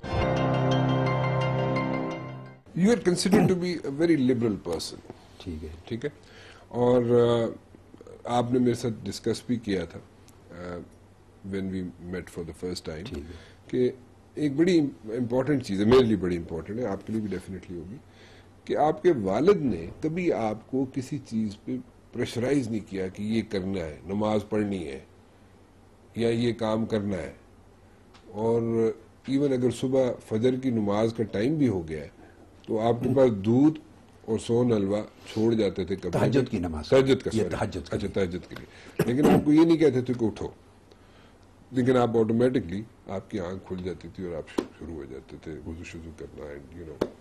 You are considered to be a very liberal person. ٹھیک ہے ٹھیک ہے. اور آپ نے میرے ساتھ ڈسکس بھی کیا تھا when we met for the first time کہ ایک بڑی امپورٹنٹ چیز ہے، میرے لیے بڑی امپورٹنٹ ہے، آپ کے لیے بھی ڈیفینیٹلی ہوگی، کہ آپ کے والد نے کبھی آپ کو کسی چیز پہ پریشرائز نہیں کیا کہ یہ کرنا ہے، نماز پڑھنی ہے یا یہ کام کرنا ہے. اور ایون اگر صبح فجر کی نماز کا ٹائم بھی ہو گیا ہے تو آپ کے پاس دودھ اور سون حلوہ چھوڑ جاتے تھے. کبھی تہجد کی نماز، تہجد کا، یہ تہجد اچھا تہجد کے لیے. لیکن آپ کو یہ نہیں کہتے تھے کہ اٹھو، لیکن آپ آٹومیٹکلی آپ کی آنکھ کھل جاتی تھی اور آپ شروع ہو جاتے تھے وضو شضو کرنا. And you know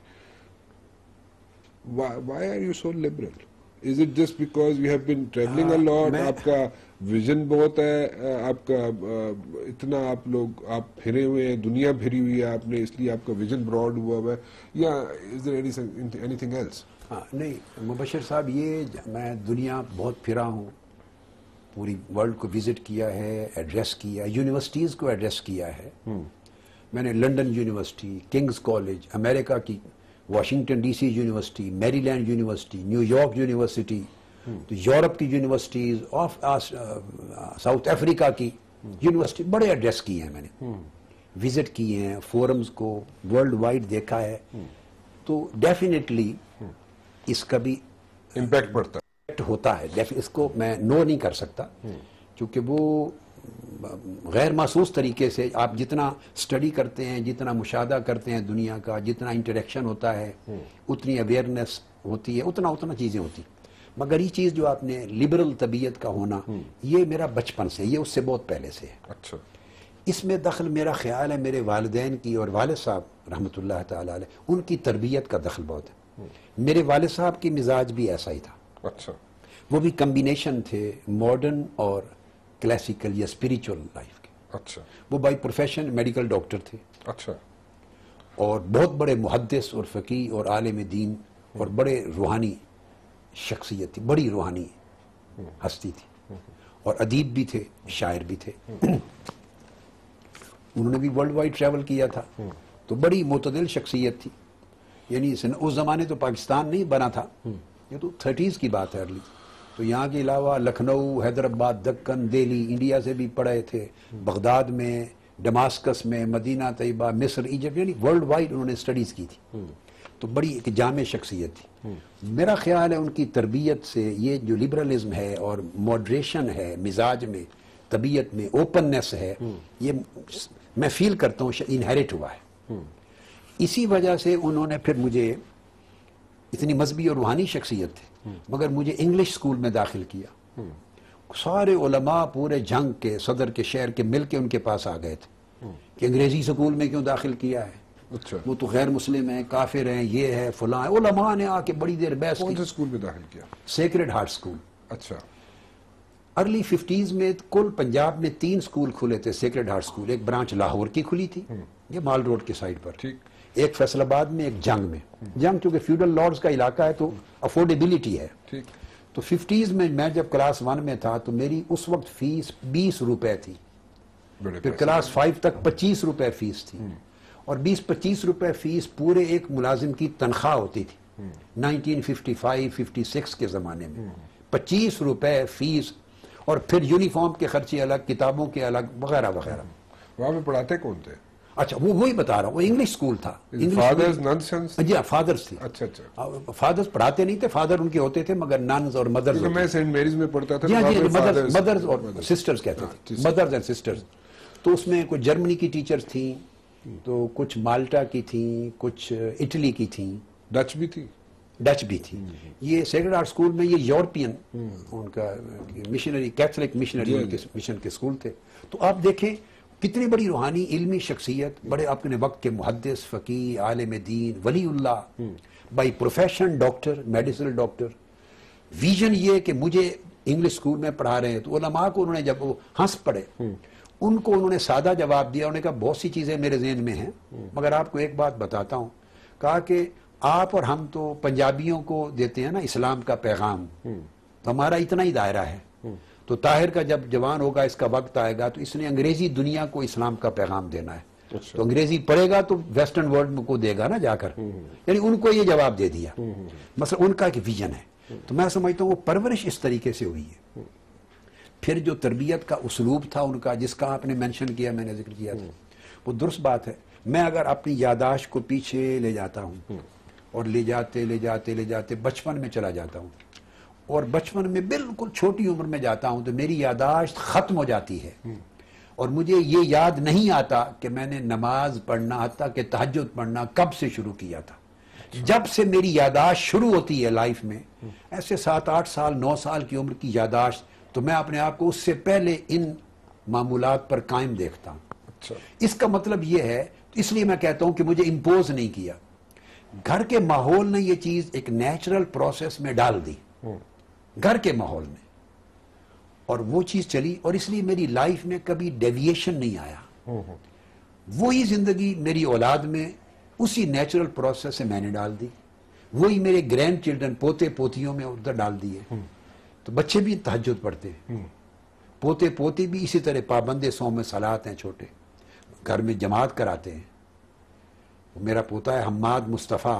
why are you so liberal? Is it just because you have been traveling a lot? آپ کا ویژن بہت ہے، آپ کا اتنا آپ لوگ آپ پھرے ہوئے ہیں، دنیا پھری ہوئی ہے آپ نے، اس لیے آپ کا ویژن براڈ ہوا ہوا ہے، یا is there anything anything else? ہاں نہیں مبشر صاحب، یہ میں دنیا بہت پھرا ہوں، پوری ورلڈ کو وزٹ کیا ہے، ایڈریس کیا، یونیورسٹیز کو ایڈریس کیا ہے. میں نے لنڈن یونیورسٹی، کنگز کالج، امریکہ کی Washington D C university, Maryland university, New York university, تو یورپ کی یونیورسٹیز، آف ساؤتھ افریقہ کی یونیورسٹی، بڑے ایڈریس کیے ہیں میں نے، وزٹ کیے ہیں، فورمز کو ورلڈ وائڈ دیکھا ہے. تو ڈیفینیٹلی اس کا بھی امپیکٹ پڑتا ہے، ہوتا ہے. اس کو میں نو نہیں کر سکتا، کیونکہ وہ غیر محسوس طریقے سے آپ جتنا اسٹڈی کرتے ہیں، جتنا مشاہدہ کرتے ہیں دنیا کا، جتنا انٹریکشن ہوتا ہے، اتنی اویئرنیس ہوتی ہے، اتنا اتنا چیزیں ہوتی. مگر یہ چیز جو آپ نے لبرل طبیعت کا ہونا، یہ میرا بچپن سے، یہ اس سے بہت پہلے سے ہے. اچھا. اس میں دخل میرا خیال ہے میرے والدین کی، اور والد صاحب رحمۃ اللہ تعالی علیہ، ان کی تربیت کا دخل بہت ہے. میرے والد صاحب کی مزاج بھی ایسا ہی تھا. اچھا. وہ بھی کمبینیشن تھے ماڈرن اور کلاسیکل یا اسپریچول لائف کے. اچھا. وہ بائی پروفیشن میڈیکل ڈاکٹر تھے. اچھا. اور بہت بڑے محدث اور فقی اور عالم دین اور بڑے روحانی شخصیت تھی، بڑی روحانی ہستی تھی، اور ادیب بھی تھے، شاعر بھی تھے. انہوں نے بھی ورلڈ وائڈ ٹریول کیا تھا، تو بڑی معتدل شخصیت تھی. یعنی اس زمانے تو پاکستان نہیں بنا تھا، یہ تو تھرٹیز کی بات ہے ارلی. تو یہاں کے علاوہ لکھنؤ، حیدرآباد، دکن، دہلی، انڈیا سے بھی پڑھے تھے، بغداد میں، ڈماسکس میں، مدینہ طیبہ، مصر، ایجپٹ، یعنی ورلڈ وائڈ انہوں نے اسٹڈیز کی تھی. تو بڑی ایک جامع شخصیت تھی. میرا خیال ہے ان کی تربیت سے یہ جو لبرلزم ہے اور ماڈریشن ہے مزاج میں، طبیعت میں، اوپننس ہے، یہ میں فیل کرتا ہوں انہیریٹ ہوا ہے. اسی وجہ سے انہوں نے پھر مجھے، اتنی مذہبی اور روحانی شخصیت تھی مگر مجھے انگلش سکول میں داخل کیا. سارے علماء پورے جنگ کے صدر کے شہر کے مل کے ان کے پاس آ گئے تھے کہ انگریزی سکول میں کیوں داخل کیا ہے، اچھا وہ تو غیر مسلم ہیں، کافر ہیں، یہ ہے فلاں. علماء نے آ کے بڑی دیر بحث کی. کون سے سکول میں داخل کیا؟ Sacred heart school. اچھا. ارلی ففٹیز میں کل پنجاب میں تین سکول کھلے تھے سیکرڈ ہارٹ سکول. ایک برانچ لاہور کی کھلی تھی، یہ مال روڈ کے سائڈ پر. ٹھیک. ایک فیصل آباد میں، ایک جنگ میں. جنگ چونکہ فیوڈل لارڈز کا علاقہ ہے تو افورڈیبلٹی ہے. ٹھیک. تو ففٹیز میں میں جب کلاس ون میں تھا تو میری اس وقت فیس بیس روپے تھی. پھر کلاس فائیو تک پچیس روپے فیس تھی. اور بیس پچیس روپے فیس پورے ایک ملازم کی تنخواہ ہوتی تھی nineteen fifty five fifty six کے زمانے میں. پچیس روپے فیس، اور پھر یونیفارم کے خرچے الگ، کتابوں کے الگ، وغیرہ وغیرہ. وہاں پہ پڑھاتے کون تھے؟ اچھا وہ وہی بتا رہا ہوں، وہ انگلش سکول تھا. Fathers nuns sons? جی ہاں، فادرز تھے. اچھا اچھا. فادرز پڑھاتے نہیں تھے، فادر ان کے ہوتے تھے مگر ننز اور مدرز. میں سینٹ میریز میں پڑھتا تھا. جی ہاں جی، مدرز مدرز اور سسٹرز کہتے تھے، مدرز اینڈ سسٹرز. تو اس میں کچھ جرمنی کی ٹیچرز تھیں، تو کچھ مالٹا کی تھیں، کچھ اٹلی کی تھیں، ڈچ بھی تھی. ڈچ بھی تھی. یہ سیکرڈ ہارٹ سکول میں یہ یورپین ان کا مشنری، کیتھولک مشنری مشن کے سکول تھے. تو آپ دیکھیں کتنی بڑی روحانی علمی شخصیت، بڑے اپنے وقت کے محدث، فقیہ، عالم دین، ولی اللہ، by profession doctor, medicinal doctor. Vision یہ کہ مجھے انگلش سکول میں پڑھا رہے ہیں تو علماء کو انہوں نے جب وہ ہنس پڑے ان کو انہوں نے سادہ جواب دیا. انہوں نے کہا بہت سی چیزیں میرے ذہن میں ہیں مگر آپ کو ایک بات بتاتا ہوں. کہا کہ آپ اور ہم تو پنجابیوں کو دیتے ہیں نا اسلام کا پیغام، تو ہمارا اتنا ہی دائرہ ہے. تو طاہر کا جب جوان ہوگا، اس کا وقت آئے گا تو اس نے انگریزی دنیا کو اسلام کا پیغام دینا ہے. تو انگریزی پڑھے گا تو ویسٹرن ورلڈ کو دے گا نا جا کر. یعنی ان کو یہ جواب دے دیا. مثلا ان کا ایک ویژن ہے. تو میں سمجھتا ہوں وہ پرورش اس طریقے سے ہوئی ہے. پھر جو تربیت کا اسلوب تھا ان کا، جس کا آپ نے مینشن کیا، میں نے ذکر کیا تھا، وہ درست بات ہے. میں اگر اپنی یاداشت کو پیچھے لے جاتا ہوں اور لے جاتے لے جاتے لے جاتے بچپن میں چلا جاتا ہوں، اور بچپن میں بالکل چھوٹی عمر میں جاتا ہوں تو میری یاداشت ختم ہو جاتی ہے اور مجھے یہ یاد نہیں آتا کہ میں نے نماز پڑھنا، حتیٰ کہ تہجد پڑھنا کب سے شروع کیا تھا. جب سے میری یاداشت شروع ہوتی ہے لائف میں، ایسے سات آٹھ سال نو سال کی عمر کی یاداشت، تو میں اپنے آپ کو اس سے پہلے ان معمولات پر قائم دیکھتا ہوں. اس کا مطلب یہ ہے، اس لیے میں کہتا ہوں کہ مجھے امپوز نہیں کیا. گھر کے ماحول نے یہ چیز ایک نیچرل پروسیس میں ڈال دی، گھر کے ماحول میں، اور وہ چیز چلی. اور اس لیے میری لائف میں کبھی ڈیویشن نہیں آیا. وہی زندگی میری اولاد میں اسی نیچرل پروسیس سے میں نے ڈال دی. وہی میرے گرینڈ چلڈرن، پوتے پوتیوں میں ادھر ڈال دیے. تو بچے بھی تہجد پڑھتے ہیں، پوتے پوتی بھی اسی طرح پابند سو میں صلات ہیں، چھوٹے گھر میں جماعت کراتے ہیں. میرا پوتا ہے حماد مصطفیٰ،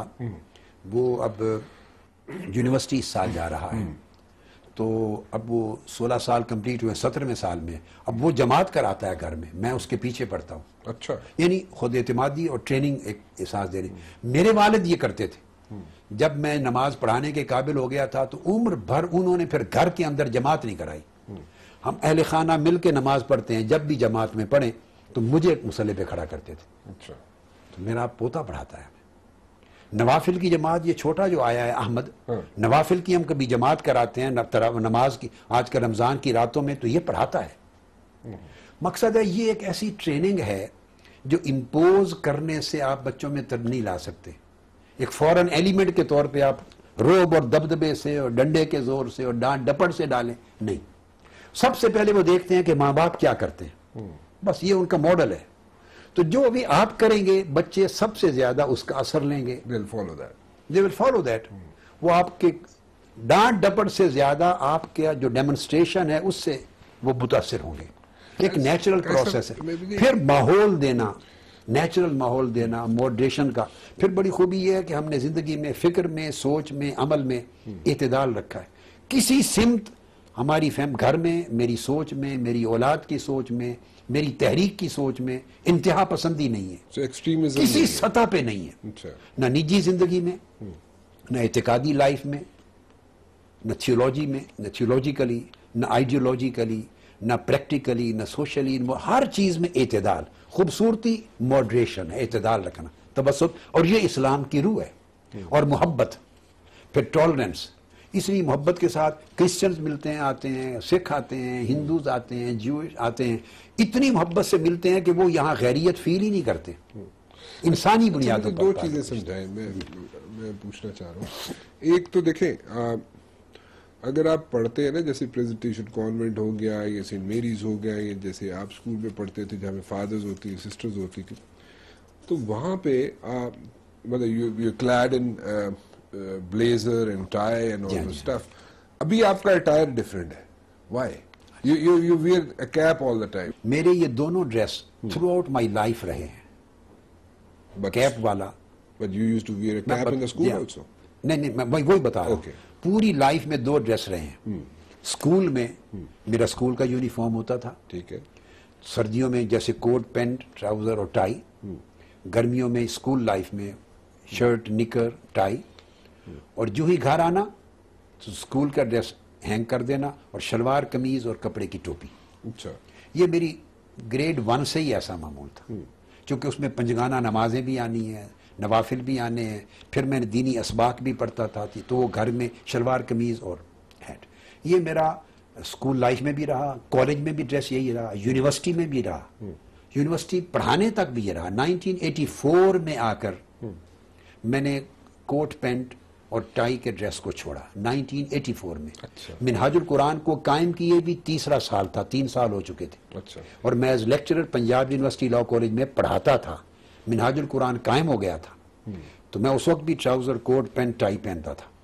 وہ اب یونیورسٹی اس سال جا رہا ہے، تو اب وہ سولہ سال کمپلیٹ ہوئے، سترہویں سال میں. اب وہ جماعت کراتا ہے گھر میں، میں اس کے پیچھے پڑھتا ہوں. اچھا. یعنی خود اعتمادی اور ٹریننگ ایک احساس دے رہی. میرے والد یہ کرتے تھے. جب میں نماز پڑھانے کے قابل ہو گیا تھا تو عمر بھر انہوں نے پھر گھر کے اندر جماعت نہیں کرائی. ہم اہل خانہ مل کے نماز پڑھتے ہیں، جب بھی جماعت میں پڑھیں تو مجھے مصلی پہ کھڑا کرتے تھے. اچھا. تو میرا پوتا پڑھاتا ہے. نوافل کی جماعت، یہ چھوٹا جو آیا ہے احمد، نوافل کی ہم کبھی جماعت کراتے ہیں نماز کی، آج کا رمضان کی راتوں میں، تو یہ پڑھاتا ہے. مقصد ہے یہ ایک ایسی ٹریننگ ہے جو امپوز کرنے سے آپ بچوں میں تر نہیں لا سکتے. ایک فورن ایلیمنٹ کے طور پہ آپ روب اور دبدبے سے اور ڈنڈے کے زور سے اور ڈانٹ ڈپٹ سے ڈالیں نہیں. سب سے پہلے وہ دیکھتے ہیں کہ ماں باپ کیا کرتے ہیں، بس یہ ان کا ماڈل ہے. تو جو ابھی آپ کریں گے بچے سب سے زیادہ اس کا اثر لیں گے. They'll follow that. They will follow that. وہ آپ کے ڈانٹ ڈپٹ سے زیادہ آپ کا جو ڈیمونسٹریشن ہے اس سے وہ متاثر ہوں گے. ایک نیچرل پروسیس ہے. پھر ماحول دینا، نیچرل ماحول دینا، موڈریشن کا. پھر بڑی خوبی یہ ہے کہ ہم نے زندگی میں فکر میں، سوچ میں، عمل میں اعتدال رکھا ہے. کسی سمت ہماری فہم گھر میں، میری سوچ میں، میری اولاد کی سوچ میں، میری تحریک کی سوچ میں انتہا پسندی نہیں ہے، کسی سطح پہ نہیں ہے، نہ نجی زندگی میں، نہ اعتقادی لائف میں، نہ تھیولوجی میں، نہ تھیولوجیکلی، نہ آئیڈیولوجیکلی، نہ پریکٹیکلی، نہ سوشلی، ہر چیز میں اعتدال. خوبصورتی ماڈریشن ہے، اعتدال رکھنا، تبسط، اور یہ اسلام کی روح ہے. اور محبت، پھر ٹالرنس. اس لیے محبت کے ساتھ کرسچنز ملتے ہیں، آتے ہیں، سکھ آتے ہیں، ہندوز آتے ہیں، جوش آتے ہیں، اتنی محبت سے ملتے ہیں کہ وہ یہاں غیریت فیل ہی نہیں کرتے. انسانی بنیادوں پر. دو چیزیں سمجھائیں میں میں پوچھنا چاہ رہا ہوں. ایک تو دیکھیں، اگر آپ پڑھتے ہیں نا، جیسے پریزنٹیشن کانوینٹ ہو گیا یا سینٹ میریز ہو گیا، یا جیسے آپ اسکول میں پڑھتے تھے جہاں میں فادرز ہوتی سسٹرز ہوتی تھی، تو وہاں پہ مطلب you clad in blazer and tie and all that stuff. ابھی آپ کا اٹائر ڈفرینٹ ہے. Why you you you wear a cap all the time? میرے یہ دونوں dress throughout my life رہے ہیں. کیپ والا. But you used to wear a cap in the school also? نہیں نہیں، میں وہی بتا رہا ہوں. پوری لائف میں دو ڈریس رہے ہیں. اسکول میں میرا اسکول کا یونیفارم ہوتا تھا. ٹھیک ہے. سردیوں میں جیسے کوٹ پینٹ ٹراؤزر اور ٹائی. گرمیوں میں اسکول لائف میں شرٹ نکر ٹائی. اور جو ہی گھر آنا تو اسکول کا ڈریس ہینگ کر دینا اور شلوار قمیض اور کپڑے کی ٹوپی. اچھا. یہ میری گریڈ ون سے ہی ایسا معمول تھا، چونکہ اس میں پنجگانہ نمازیں بھی آنی ہیں، نوافل بھی آنے ہیں، پھر میں نے دینی اسباق بھی پڑھتا تھا، تو وہ گھر میں شلوار قمیض اور ہیٹ. یہ میرا اسکول لائف میں بھی رہا، کالج میں بھی ڈریس یہی رہا، یونیورسٹی میں بھی رہا. یونیورسٹی پڑھانے تک بھی یہ رہا. نائنٹین ایٹی فور میں آ کر میں نے کوٹ پینٹ اور ٹائی کے ڈریس کو چھوڑا. نائنٹین ایٹی فور میں. منہاج القرآن کو قائم کیے بھی تیسرا سال تھا، تین سال ہو چکے تھے. اور میں as lecturer Punjab university law college میں پڑھاتا تھا. منہاج القرآن قائم ہو گیا تھا، تو میں اس وقت بھی ٹراؤزر کوٹ پینٹ ٹائی پہنتا تھا.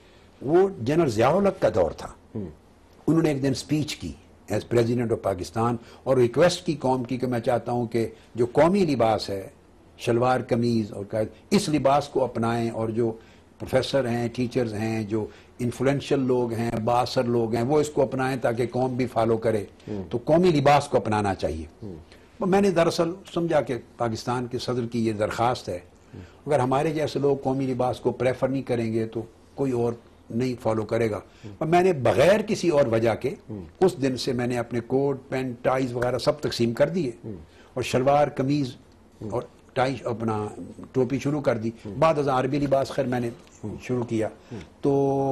وہ جنرل ضیاء الحق کا دور تھا. انہوں نے ایک دن سپیچ کی ایز پریزیڈنٹ آف پاکستان اور ریکویسٹ کی قوم کی کہ میں چاہتا ہوں کہ جو قومی لباس ہے شلوار قمیض اور اس لباس کو اپنائیں، اور جو پروفیسر ہیں، ٹیچرز ہیں، جو انفلوئنشل لوگ ہیں، بااثر لوگ ہیں، وہ اس کو اپنائیں تاکہ قوم بھی فالو کرے. تو قومی لباس کو اپنانا چاہیے. میں نے دراصل سمجھا کہ پاکستان کے صدر کی یہ درخواست ہے، اگر ہمارے جیسے لوگ قومی لباس کو پریفر نہیں کریں گے تو کوئی اور نہیں فالو کرے گا. اور میں نے بغیر کسی اور وجہ کے اس دن سے میں نے اپنے کوٹ پینٹ ٹائز وغیرہ سب تقسیم کر دیے اور شلوار قمیض اور ٹائی اپنا ٹوپی شروع کر دی. بعد از عربی لباس خیر میں نے شروع کیا. تو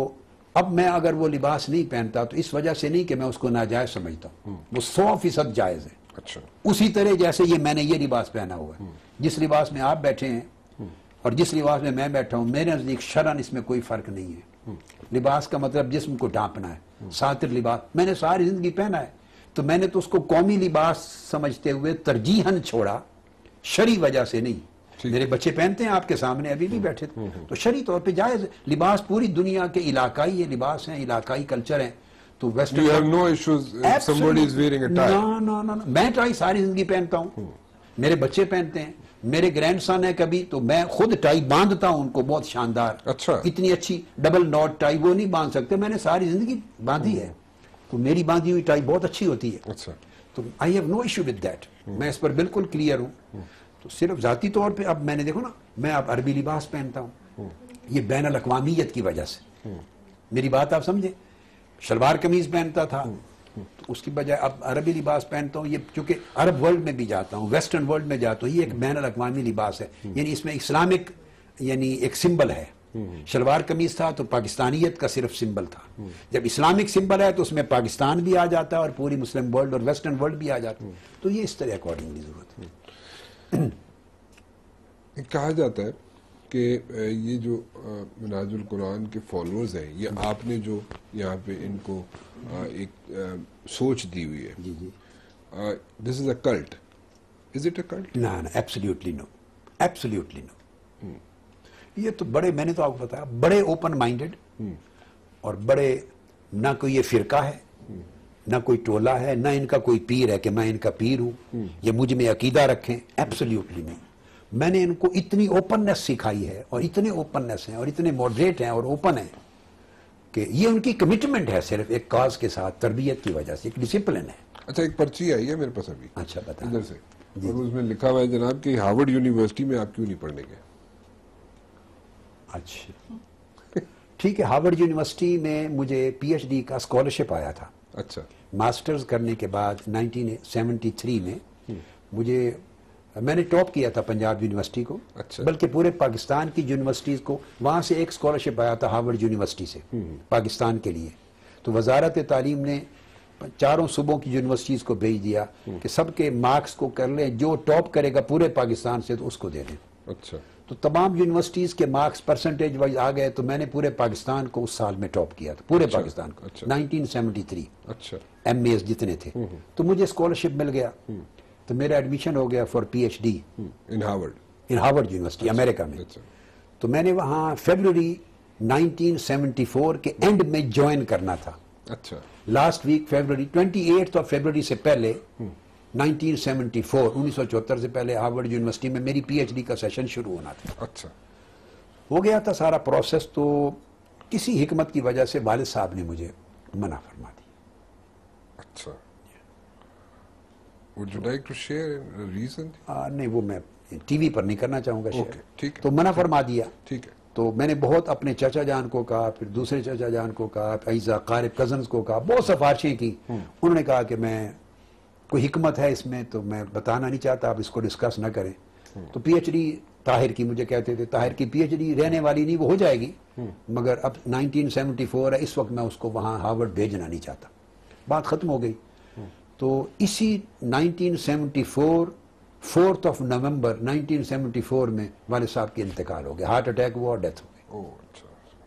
اب میں اگر وہ لباس نہیں پہنتا تو اس وجہ سے نہیں کہ میں اس کو ناجائز سمجھتا ہوں، وہ سو فیصد جائز ہے. اچھا. اسی طرح جیسے یہ میں نے یہ لباس پہنا ہوا ہے، جس لباس میں آپ بیٹھے ہیں اور جس لباس میں میں بیٹھا ہوں، میرے نزدیک شرعاً اس میں کوئی فرق نہیں ہے. لباس کا مطلب جسم کو ڈھانپنا ہے. ساتر لباس میں نے ساری زندگی پہنا ہے، تو میں نے تو اس کو قومی لباس سمجھتے ہوئے ترجیحاً چھوڑا، شرعی وجہ سے نہیں. میرے بچے پہنتے ہیں آپ کے سامنے ابھی بھی بیٹھے تھے، تو شرعی طور پہ جائز ہے. لباس پوری دنیا کے علاقائی یہ لباس ہیں، علاقائی کلچر ہیں. تو ویسٹرن میں ٹائی ساری زندگی پہنتا ہوں، میرے بچے پہنتے ہیں، میرے گرینڈ سن ہے کبھی تو میں خود ٹائی باندھتا ہوں ان کو بہت شاندار. اچھا. اتنی اچھی ڈبل ناٹ ٹائی وہ نہیں باندھ سکتے، میں نے ساری زندگی باندھی ہے، تو میری باندھی ہوئی ٹائی بہت اچھی ہوتی ہے. اچھا. تو I have no issue with that, میں اس پر بالکل کلیئر ہوں. تو صرف ذاتی طور پہ اب میں نے دیکھو نا، میں اب عربی لباس پہنتا ہوں، یہ بین الاقوامیت کی وجہ سے. میری بات آپ سمجھیں، شلوار قمیض پہنتا تھا تو اس کی بجائے اب عربی لباس پہنتا ہوں. یہ چونکہ عرب ورلڈ میں بھی جاتا ہوں، ویسٹرن ورلڈ میں جاتا ہوں، یہ ایک بین الاقوامی لباس ہے. یعنی اس میں اسلامک یعنی ایک سمبل ہے. شلوار قمیض تھا تو پاکستانیت کا صرف سمبل تھا. جب اسلامک سمبل ہے تو اس میں پاکستان بھی آ جاتا ہے اور پوری مسلم ورلڈ اور ویسٹرن ورلڈ بھی آ جاتا ہے. تو یہ اس طرح اکارڈنگلی ضرورت ہے. کہا جاتا ہے کہ یہ جو منہاج القرآن کے فالوورز ہیں، یہ آپ نے جو یہاں پہ ان کو ایک سوچ دی ہوئی ہے، this is a cult. Is it a cult? نہ نہ، ایبسلیوٹلی نو، ایبسلیوٹلی نو. یہ تو بڑے، میں نے تو آپ کو بتایا، بڑے اوپن مائنڈڈ اور بڑے، نہ کوئی یہ فرقہ ہے، نہ کوئی ٹولہ ہے، نہ ان کا کوئی پیر ہے کہ میں ان کا پیر ہوں یا مجھ میں عقیدہ رکھیں. ایبسلیوٹلی نہیں. میں نے ان کو اتنی اوپننس سکھائی ہے اور اتنے اوپننس ہیں اور اتنے ماڈریٹ ہیں اور اوپن ہیں کہ یہ ان کی کمٹمنٹ ہے صرف ایک کاز کے ساتھ، تربیت کی وجہ سے، ایک ڈسپلن ہے. اچھا ایک پرچی آئی ہے میرے پاس ابھی اچھا بتا ادھر سے، اور اس میں لکھا ہوا ہے جناب کہ ہارورڈ یونیورسٹی میں آپ کیوں نہیں پڑھنے گئے؟ اچھا ٹھیک ہے. ہارورڈ یونیورسٹی میں مجھے پی ایچ ڈی کا اسکالرشپ آیا تھا. اچھا ماسٹرز کرنے کے بعد نائنٹین سیونٹی تھری میں مجھے، میں نے ٹاپ کیا تھا پنجاب یونیورسٹی کو، اچھا بلکہ پورے پاکستان کی یونیورسٹیز کو، وہاں سے ایک اسکالرشپ آیا تھا ہارورڈ یونیورسٹی سے پاکستان کے لیے. تو وزارت تعلیم نے چاروں صوبوں کی یونیورسٹیز کو بھیج دیا کہ سب کے مارکس کو کر لیں، جو ٹاپ کرے گا پورے پاکستان سے تو اس کو دے دیں. اچھا تو تمام یونیورسٹیز کے مارکس پرسنٹیج وائز آ گئے، تو میں نے پورے پاکستان کو اس سال میں ٹاپ کیا تھا، پورے پاکستان کو، نائنٹین سیونٹی تھری. اچھا ایم اے جتنے تھے، تو مجھے اسکالرشپ مل گیا، تو میرا ایڈمیشن ہو گیا for P H D in Harvard in Harvard university امریکہ میں. اچھا تو میں نے وہاں فیبروری نائنٹین سیونٹی فور کے اینڈ میں جوائن کرنا تھا. اچھا last week February twenty eight of February سے پہلے نائنٹین سیونٹی فور انیس سو چوہتر سے پہلے ہارورڈ یونیورسٹی میں میری پی ایچ ڈی کا سیشن شروع ہونا تھا. اچھا ہو گیا تھا سارا پروسیس. تو کسی حکمت کی وجہ سے والد صاحب نے مجھے منع فرما دی. اچھا would you like to share a reason؟ نہیں وہ میں ٹی وی پر نہیں کرنا چاہوں گا شیئر. ٹھیک ہے تو منع فرما دیا. ٹھیک ہے. تو میں نے بہت اپنے چچا جان کو کہا، پھر دوسرے چچا جان کو کہا، ایزا قارب کزنز کو کہا، بہت سفارشیں کی. انہوں نے کہا کہ میں کوئی حکمت ہے اس میں تو میں بتانا نہیں چاہتا، آپ اس کو ڈسکس نہ کریں. تو پی ایچ ڈی طاہر کی مجھے کہتے تھے، طاہر کی پی ایچ ڈی رہنے والی نہیں، وہ ہو جائے گی، مگر اب نائنٹین سیونٹی فور ہے، اس وقت میں اس کو وہاں ہارورڈ بھیجنا نہیں چاہتا. بات ختم ہو گئی. تو اسی nineteen seventy four fourth of November nineteen seventy four میں والد صاحب کی انتقال ہو گیا، ہارٹ اٹیک ہوا اور ڈیتھ ہو گئی. اوہ اچھا.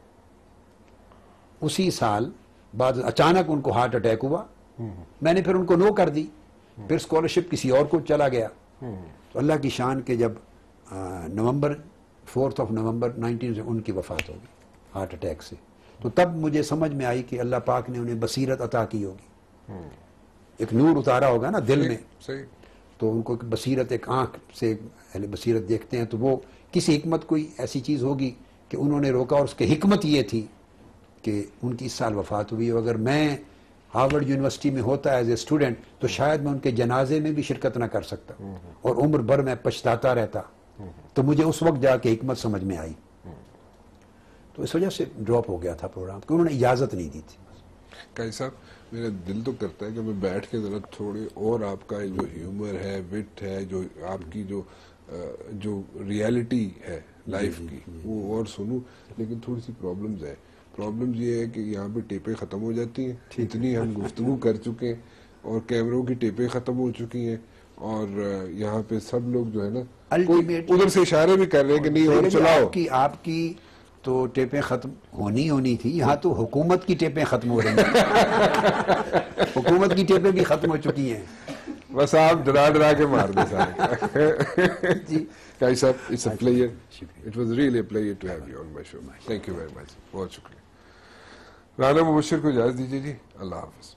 اسی سال بعد اچانک ان کو ہارٹ اٹیک ہوا. میں نے پھر ان کو نو کر دی، پھر اسکالرشپ کسی اور کو چلا گیا. تو اللہ کی شان کے جب November fourth of November nineteen سے ان کی وفات ہو گئی ہارٹ اٹیک سے. تو تب مجھے سمجھ میں آئی کہ اللہ پاک نے انہیں بصیرت عطا کی ہوگی، ایک نور اتارا ہوگا نا دل میں. صحیح. تو ان کو ایک بصیرت، ایک آنکھ سے اہل بصیرت دیکھتے ہیں، تو وہ کسی حکمت کوئی ایسی چیز ہوگی کہ انہوں نے روکا. اور اس کی حکمت یہ تھی کہ ان کی اس سال وفات ہوئی. اگر میں ہارورڈ یونیورسٹی میں ہوتا ایز اے اسٹوڈنٹ تو شاید میں ان کے جنازے میں بھی شرکت نہ کر سکتا اور عمر بھر میں پچھتاتا رہتا. تو مجھے اس وقت جا کے حکمت سمجھ میں آئی. تو اس وجہ سے ڈراپ ہو گیا تھا پروگرام، کہ انہوں نے اجازت نہیں دی تھی. قاضی صاحب میرا دل تو کرتا ہے کہ میں بیٹھ کے ذرا تھوڑے اور آپ کا جو ہیومر ہے، وٹ ہے، جو آپ کی جو جو ریالٹی ہے لائف کی وہ اور سنوں. لیکن تھوڑی سی پرابلمز ہیں. پرابلمز یہ ہے کہ یہاں پہ ٹیپیں ختم ہو جاتی ہیں، اتنی ہم گفتگو کر چکے ہیں، اور کیمروں کی ٹیپیں ختم ہو چکی ہیں، اور یہاں پہ سب لوگ جو ہے نا ادھر سے اشارے بھی کر رہے ہیں کہ نہیں اور چلاؤ. آپ کی تو ٹیپیں ختم ہونی ہونی تھی، یہاں تو حکومت کی ٹیپیں ختم ہو رہی ہیں. حکومت کی ٹیپیں بھی ختم ہو چکی ہیں. بس آپ ڈرا ڈرا کے مار دیں سارے. جی قاضی صاحب it's a pleasure, it was really a pleasure to have you on my show. Thank you very much. بہت شکریہ. رانا مبشر کو اجازت دیجیے جی. اللہ حافظ.